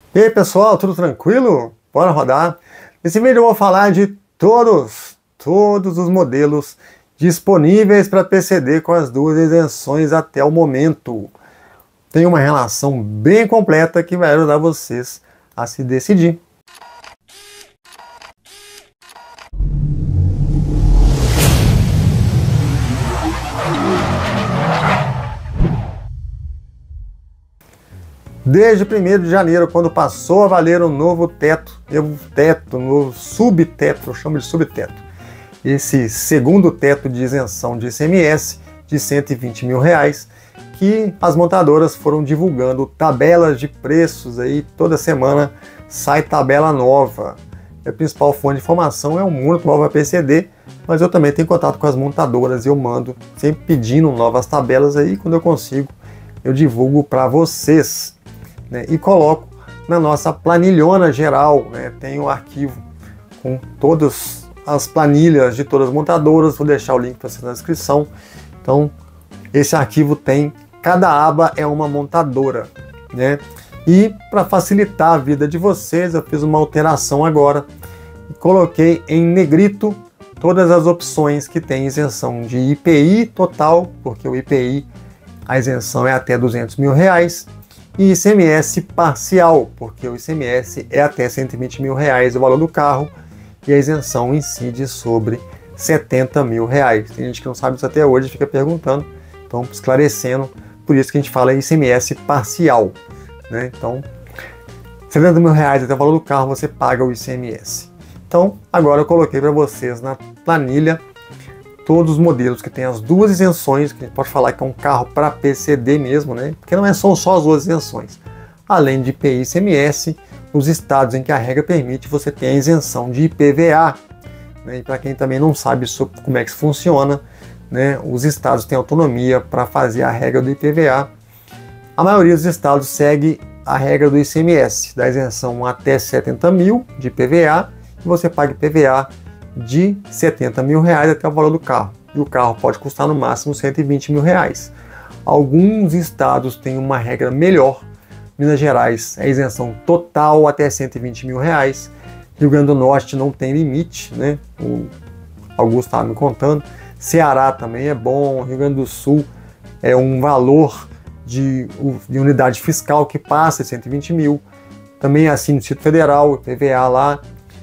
E aí pessoal, tudo tranquilo? Bora rodar? Nesse vídeo eu vou falar de todos os modelos disponíveis para PCD com as duas isenções até o momento. Tem uma relação bem completa que vai ajudar vocês a se decidir. Desde 1º de janeiro, quando passou a valer o novo teto, novo subteto, eu chamo de subteto, esse segundo teto de isenção de ICMS de R$120 mil, que as montadoras foram divulgando tabelas de preços aí, toda semana sai tabela nova. A principal fonte de informação é o Mundo Nova PCD, mas eu também tenho contato com as montadoras e eu mando sempre pedindo novas tabelas aí, quando eu consigo eu divulgo para vocês. E coloco na nossa planilhona geral, tem um arquivo com todas as planilhas de todas as montadoras, vou deixar o link para vocês na descrição. Então, esse arquivo tem, cada aba é uma montadora, E para facilitar a vida de vocês, eu fiz uma alteração agora, coloquei em negrito todas as opções que tem isenção de IPI total, porque o IPI, a isenção é até R$200 mil, e ICMS parcial, porque o ICMS é até R$120 mil o valor do carro e a isenção incide sobre R$70 mil. Tem gente que não sabe isso até hoje, fica perguntando, então esclarecendo, por isso que a gente fala ICMS parcial. Então, R$70 mil até o valor do carro você paga o ICMS. Então, agora eu coloquei para vocês na planilha todos os modelos que tem as duas isenções, que a gente pode falar que é um carro para PCD mesmo, porque não são só as duas isenções. Além de IPI e ICMS, nos estados em que a regra permite, você tem a isenção de IPVA. E para quem também não sabe sobre como é que isso funciona, os estados têm autonomia para fazer a regra do IPVA. A maioria dos estados segue a regra do ICMS, da isenção até R$70 mil de IPVA, e você paga IPVA de R$70 mil até o valor do carro. E o carro pode custar no máximo R$120 mil. Alguns estados têm uma regra melhor. Minas Gerais é isenção total até R$120 mil. Rio Grande do Norte não tem limite, O Augusto estava me contando. Ceará também é bom. Rio Grande do Sul é um valor de unidade fiscal que passa de R$120 mil. Também é assim no Distrito Federal, IPVA lá.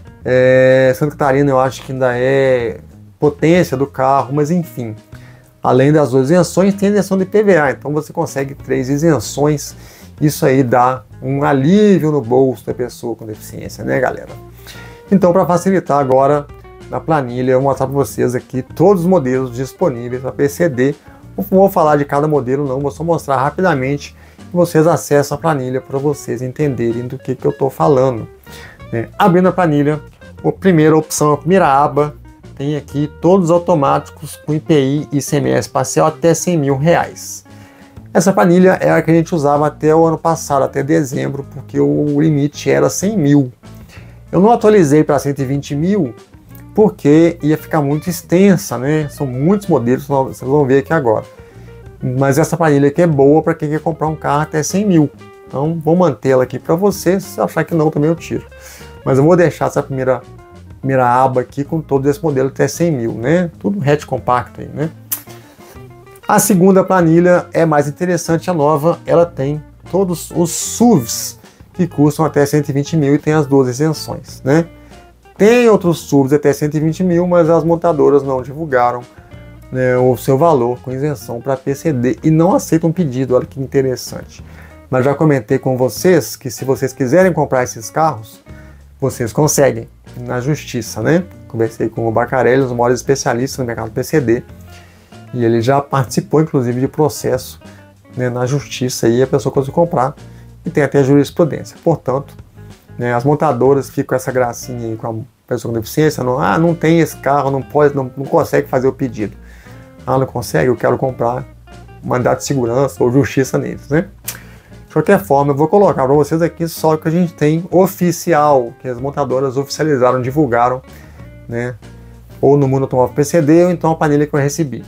Santa Catarina eu acho que ainda é potência do carro, mas enfim, além das duas isenções tem a isenção do IPVA, então você consegue 3 isenções, isso aí dá um alívio no bolso da pessoa com deficiência, galera? Então, para facilitar agora, na planilha eu vou mostrar para vocês aqui todos os modelos disponíveis para PCD. Não vou falar de cada modelo não, vou só mostrar rapidamente e vocês acessam a planilha para vocês entenderem do que eu estou falando. Abrindo a planilha, a primeira opção, a primeira aba, tem aqui todos automáticos com IPI e ICMS parcial até R$100 mil. Essa planilha é a que a gente usava até o ano passado, até dezembro, porque o limite era 100 mil. Eu não atualizei para 120 mil, porque ia ficar muito extensa, São muitos modelos, vocês vão ver aqui agora. Mas essa planilha aqui é boa para quem quer comprar um carro até 100 mil. Então, vou mantê-la aqui para vocês, se achar que não, também eu tiro. Mas eu vou deixar essa primeira aba aqui com todo esse modelo até 100 mil, Tudo hatch compacto aí, A segunda planilha é mais interessante, a nova, ela tem todos os SUVs que custam até 120 mil e tem as duas isenções, Tem outros SUVs até 120 mil, mas as montadoras não divulgaram o seu valor com isenção para PCD e não aceitam pedido, olha que interessante. Mas já comentei com vocês que se vocês quiserem comprar esses carros, vocês conseguem na justiça, Conversei com o Bacarelli, um dos maiores especialistas no mercado PCD, e ele já participou, inclusive, de processo na justiça, e a pessoa consegue comprar, e tem até jurisprudência. Portanto, as montadoras ficam com essa gracinha aí com a pessoa com deficiência, não tem esse carro, não consegue fazer o pedido. Não consegue, eu quero comprar, mandado de segurança ou justiça neles, De qualquer forma, eu vou colocar para vocês aqui só o que a gente tem oficial, que as montadoras oficializaram, divulgaram, ou no Mundo Automóvel PCD, ou então a planilha que eu recebi.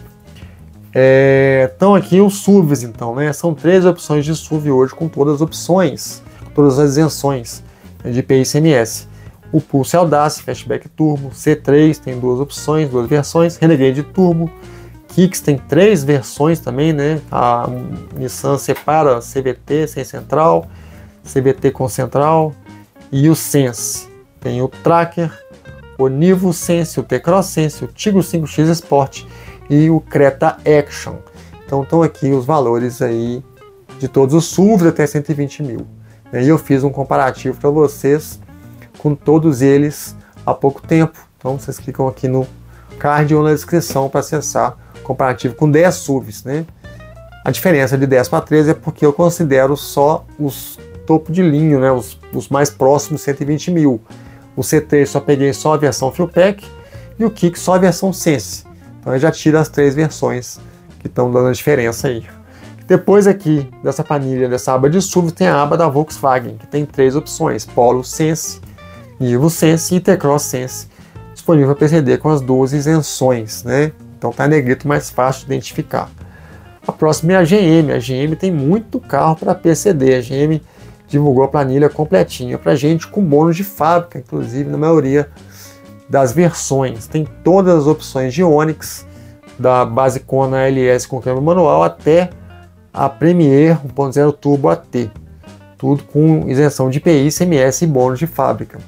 Então aqui os SUVs, então, São 3 opções de SUV hoje, com todas as opções, todas as isenções de IPI e ICMS. O Pulse Audace, Fastback Turbo, C3 tem duas opções, duas versões, Renegade Turbo, Kicks tem 3 versões também, né? A Nissan separa CVT sem central, CVT com central, e o Sense. Tem o Tracker, o Nivo Sense, o T-Cross Sense, o Tiggo 5X Sport e o Creta Action. Então estão aqui os valores aí de todos os SUVs até 120 mil. E eu fiz um comparativo para vocês com todos eles há pouco tempo. Então vocês clicam aqui no card ou na descrição para acessar o comparativo com 10 SUVs, né? A diferença de 10 para 13 é porque eu considero só os topo de linha, né? Os mais próximos 120 mil. O C3 só peguei só a versão Full Pack e o Kicks só a versão Sense. Então eu já tiro as 3 versões que estão dando a diferença aí. Depois aqui dessa planilha, dessa aba de SUV, tem a aba da Volkswagen, que tem 3 opções: Polo Sense, Nivo Sense e T-Cross Sense, disponível para PCD com as 12 isenções, né? Então tá em negrito, mais fácil de identificar. A próxima é a GM. A GM tem muito carro para PCD. A GM divulgou a planilha completinha para gente, com bônus de fábrica, inclusive na maioria das versões. Tem todas as opções de Onix, da basicona LS com câmbio manual até a Premier 1.0 Turbo AT. Tudo com isenção de IPI, ICMS e bônus de fábrica.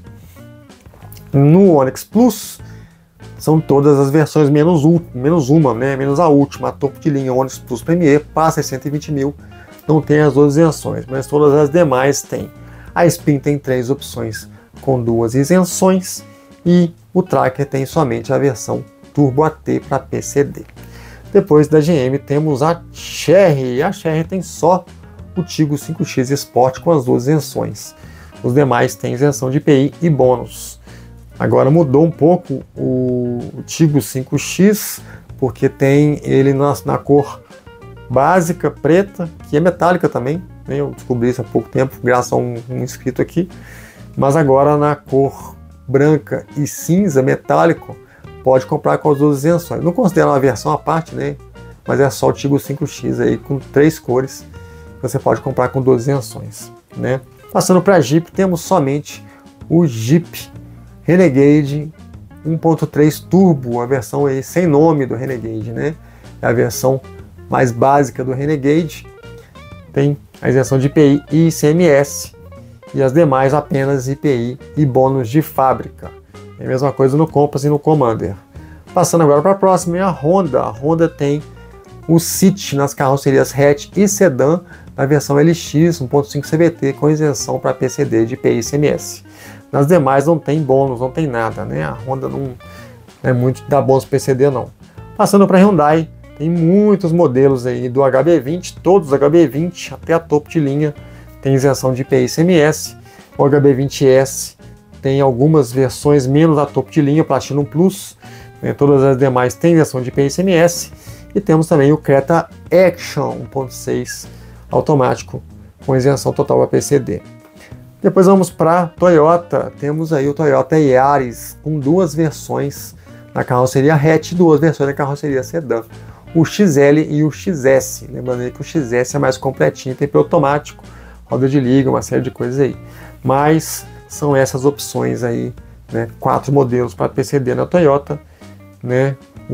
No Onix Plus, são todas as versões menos uma, né? Menos a última, a topo de linha Onix Plus Premier, passa em 120 mil, não tem as 12 isenções, mas todas as demais tem. A Spin tem 3 opções com 2 isenções e o Tracker tem somente a versão Turbo AT para PCD. Depois da GM temos a Chery. A Chery tem só o Tiggo 5X Sport com as 12 isenções. Os demais têm isenção de IPI e bônus. Agora mudou um pouco o Tiggo 5X, porque tem ele na cor básica, preta, que é metálica também, né? Eu descobri isso há pouco tempo, graças a um inscrito aqui. Mas agora na cor branca e cinza, metálico, pode comprar com as 12 isenções. Não considero uma versão à parte, né? Mas é só o Tiggo 5X aí, com 3 cores, você pode comprar com 12 isenções, né? Passando para Jeep, temos somente o Jeep Renegade 1.3 Turbo, a versão aí sem nome do Renegade, né? É a versão mais básica do Renegade, tem a isenção de IPI e ICMS, e as demais apenas IPI e bônus de fábrica. É a mesma coisa no Compass e no Commander. Passando agora para a próxima, é a Honda. A Honda tem o City nas carrocerias hatch e sedã, na versão LX 1.5 CVT, com isenção para PCD de IPI e ICMS. Nas demais não tem bônus, não tem nada, né? A Honda não é muito da bônus PCD não. Passando para a Hyundai, tem muitos modelos aí do HB20, todos os HB20 até a topo de linha tem isenção de IPI e ICMS. O HB20S tem algumas versões menos a topo de linha, Platinum Plus, né? Todas as demais têm isenção de IPI e ICMS. E temos também o Creta Action 1.6 automático com isenção total para PCD. Depois vamos para Toyota. Temos aí o Toyota Yaris com 2 versões na carroceria hatch e 2 versões na carroceria sedã. O XL e o XS. Lembrando aí que o XS é mais completinho, tem piloto automático, roda de liga, uma série de coisas aí. Mas são essas opções aí, né? 4 modelos para PCD na Toyota, né?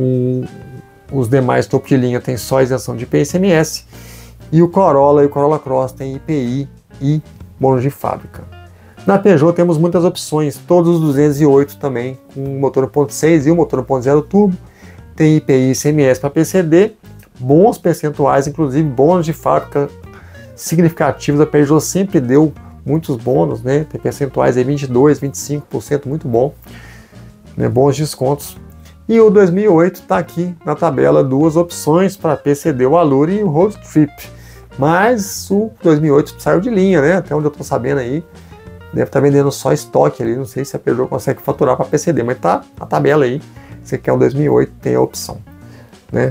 Os demais topo de linha tem só isenção de IPI e ICMS. E o Corolla e o Corolla Cross tem IPI e bônus de fábrica. Na Peugeot temos muitas opções, todos os 208 também, com motor 1.6 e o motor 1.0 turbo. Tem IPI e ICMS para PCD, bons percentuais, inclusive bônus de fábrica significativos. A Peugeot sempre deu muitos bônus, né? Tem percentuais aí 22%, 25%, muito bom, né? Bons descontos. E o 2008 está aqui na tabela, 2 opções para PCD, o Allure e o Road Trip. Mas o 2008 saiu de linha, né? Até onde eu estou sabendo aí, deve estar vendendo só estoque ali. Não sei se a Peugeot consegue faturar para PCD, mas tá na tabela aí. Se quer o 2008, tem a opção, né?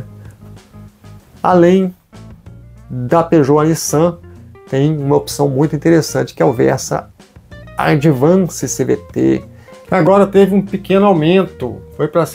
Além da Peugeot, a Nissan tem uma opção muito interessante, que é o Versa Advance CVT. Agora teve um pequeno aumento, foi para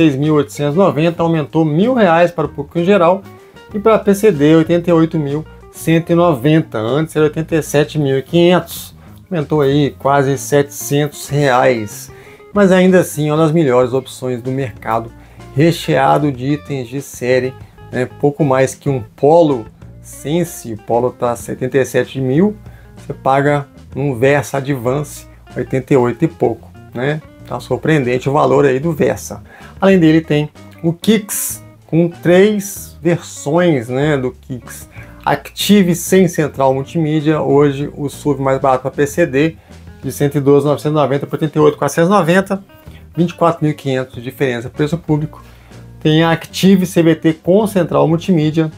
116.890, aumentou R$ 1.000 para o público em geral, e para a PCD R$ 88.000, 190, antes era 87.500, aumentou aí quase R$700, mas ainda assim é uma das melhores opções do mercado, recheado de itens de série, né? Pouco mais que um Polo Sense, o Polo está 77 mil, você paga um Versa Advance 88 e pouco, né? Tá surpreendente o valor aí do Versa. Além dele tem o Kicks com 3 versões, né, do Kicks. Active sem central multimídia, hoje o SUV mais barato para PCD, de 112.990 por 88.490, 24.500 de diferença preço público. Tem a Active CVT com central multimídia,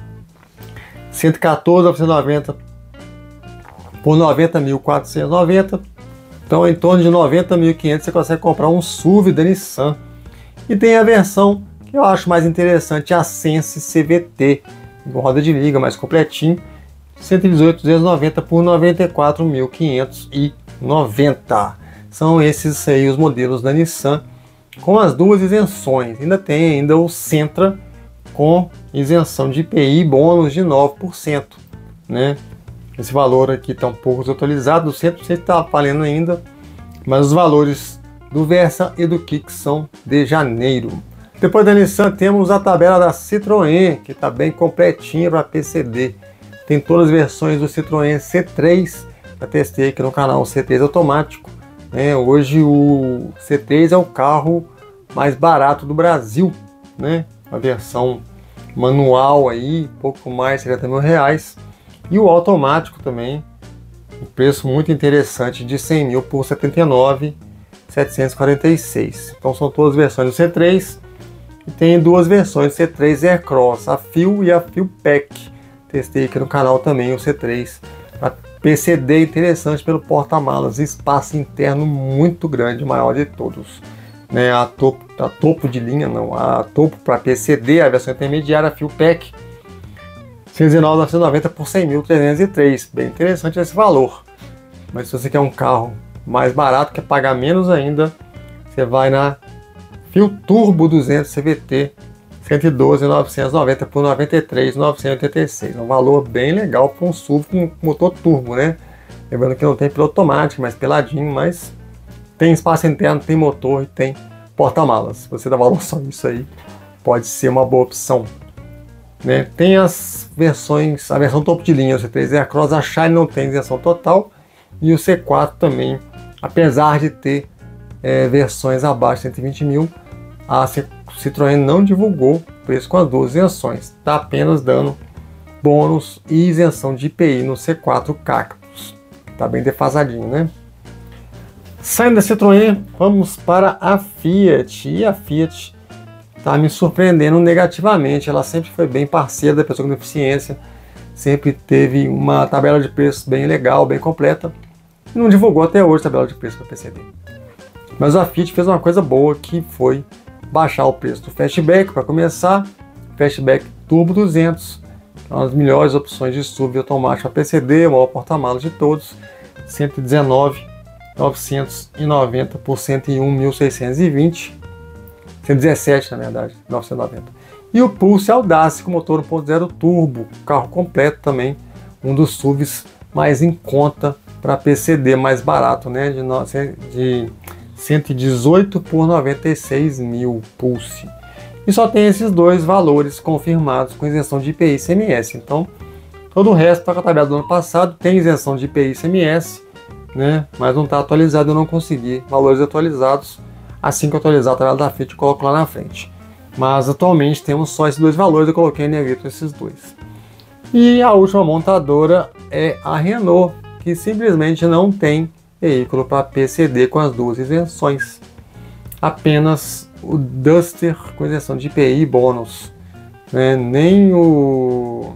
114.990 por 90.490, então em torno de 90.500 você consegue comprar um SUV da Nissan. E tem a versão que eu acho mais interessante, a Sense CVT, com roda de liga mais completinho, 118.290 por 94.590. São esses aí os modelos da Nissan com as duas isenções. Ainda tem o Sentra com isenção de IPI e bônus de 9%, né? Esse valor aqui está um pouco desatualizado, o Sentra não sei se está valendo ainda, mas os valores do Versa e do Kicks são de janeiro. Depois da Nissan temos a tabela da Citroën, que está bem completinha para PCD. Tem todas as versões do Citroën C3, já testei aqui no canal o C3 automático, né? Hoje o C3 é o carro mais barato do Brasil, né? A versão manual aí, pouco mais de R$70.000. E o automático também, um preço muito interessante de 100 mil por 79.746. Então são todas as versões do C3. E tem duas versões C3 Aircross, a Fuel e a Fuel Pack. Testei aqui no canal também o C3. A PCD interessante pelo porta-malas, espaço interno muito grande, maior de todos. Né, a topo de linha, não, a topo para PCD, a versão intermediária, a Fuel Pack, 119.990 por 100.303. Bem interessante esse valor. Mas se você quer um carro mais barato, quer pagar menos ainda, você vai na Fuel Turbo 200 CVT, 112.990 por 93.986. É um valor bem legal para um SUV com motor turbo, né? Lembrando que não tem piloto automático, mais peladinho, mas tem espaço interno, tem motor e tem porta-malas. Se você dá valor só isso aí, pode ser uma boa opção. Né? Tem as versões, a versão topo de linha, o C3 Aircross, a Shine não tem isenção total, e o C4 também, apesar de ter versões abaixo de 120 mil, a Citroën não divulgou o preço com as duas isenções, está apenas dando bônus e isenção de IPI no C4 Cactus, está bem defasadinho, né? Saindo da Citroën, vamos para a Fiat, e a Fiat está me surpreendendo negativamente. Ela sempre foi bem parceira da pessoa com deficiência, sempre teve uma tabela de preços bem legal, bem completa, e não divulgou até hoje a tabela de preço para PCD. Mas a Fiat fez uma coisa boa, que foi baixar o preço do Fastback para começar, Fastback Turbo 200, é uma das melhores opções de SUV automático para PCD, o maior porta-malas de todos, 119.990 por 101.620, 117 na verdade, 990. E o Pulse Audace com motor 1.0 turbo, carro completo também, um dos SUVs mais em conta para PCD, mais barato, né, de 118 por 96 mil Pulse. E só tem esses dois valores confirmados com isenção de IPI e ICMS. Então, todo o resto está com a tabela do ano passado, tem isenção de IPI e ICMS, né, mas não está atualizado, eu não consegui valores atualizados. Assim que eu atualizar a tabela da Fiat, eu coloco lá na frente. Mas atualmente temos só esses dois valores, eu coloquei em negrito esses dois. E a última montadora é a Renault, que simplesmente não tem veículo para PCD com as duas isenções. Apenas o Duster com isenção de IPI e bônus. Né? Nem o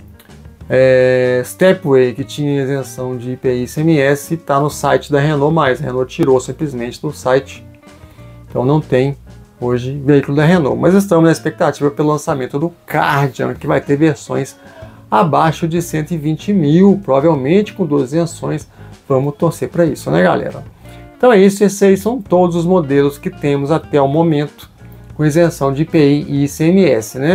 Stepway, que tinha isenção de IPI e ICMS, está no site da Renault mais. A Renault tirou simplesmente do site. Então não tem hoje veículo da Renault. Mas estamos na expectativa pelo lançamento do Kardian, que vai ter versões abaixo de 120 mil, provavelmente com duas isenções. Vamos torcer para isso, né, galera? Então é isso, esses aí são todos os modelos que temos até o momento com isenção de IPI e ICMS, né?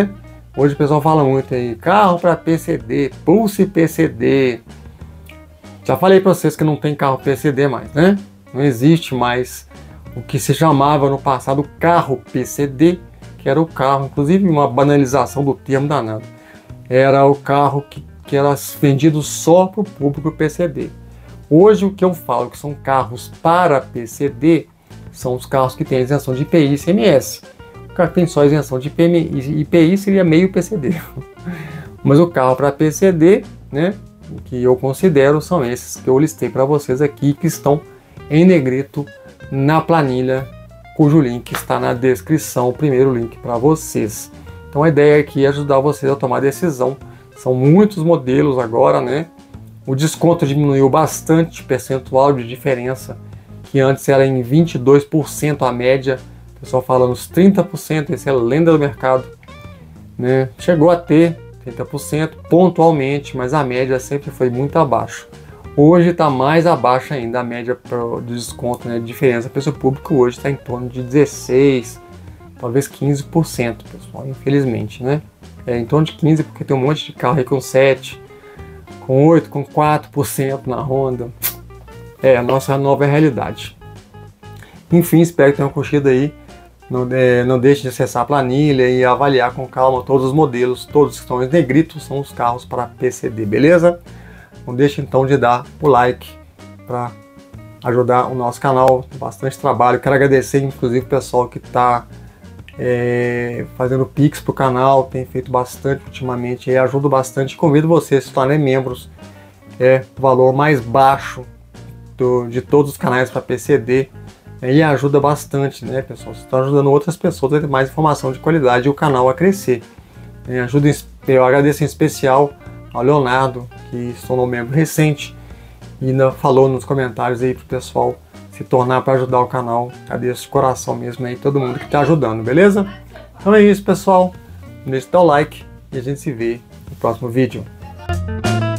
Hoje o pessoal fala muito aí, carro para PCD, Pulse PCD. Já falei para vocês que não tem carro PCD mais, né? Não existe mais o que se chamava no passado carro PCD, que era o carro, inclusive uma banalização do termo danado. Era o carro que era vendido só para o público PCD. Hoje o que eu falo que são carros para PCD são os carros que têm isenção de IPI e ICMS. O carro que tem só isenção de IPI seria meio PCD. Mas o carro para PCD, né, que eu considero, são esses que eu listei para vocês aqui, que estão em negrito na planilha, cujo link está na descrição, o primeiro link para vocês. Então a ideia aqui é ajudar vocês a tomar decisão. São muitos modelos agora, né? O desconto diminuiu bastante, percentual de diferença, que antes era em 22% a média, o pessoal fala nos 30%, essa é a lenda do mercado, né? Chegou a ter 30% pontualmente, mas a média sempre foi muito abaixo. Hoje está mais abaixo ainda, a média do desconto, né? A diferença preço público hoje está em torno de 16%, talvez 15%, pessoal, infelizmente, né? É em torno de 15%, porque tem um monte de carro aí com 7%, com 8%, com 4% na Honda. É a nossa nova realidade. Enfim, espero que tenham curtido aí. Não deixe de acessar a planilha e avaliar com calma todos os modelos, todos que estão em negrito são os carros para PCD, beleza? Não deixe então de dar o like para ajudar o nosso canal, bastante trabalho. Quero agradecer inclusive o pessoal que está fazendo Pix para o canal, tem feito bastante ultimamente, ajuda bastante. Convido vocês a se tornarem membros, é o valor mais baixo de todos os canais para PCD, e ajuda bastante, né, pessoal? Vocês estão ajudando outras pessoas a ter mais informação de qualidade e o canal a crescer. Eu agradeço em especial ao Leonardo, que se tornou membro recente e ainda falou nos comentários aí pro pessoal se tornar para ajudar o canal. Agradeço de coração mesmo aí todo mundo que está ajudando, beleza? Então é isso, pessoal. Não deixe de dar o like e a gente se vê no próximo vídeo.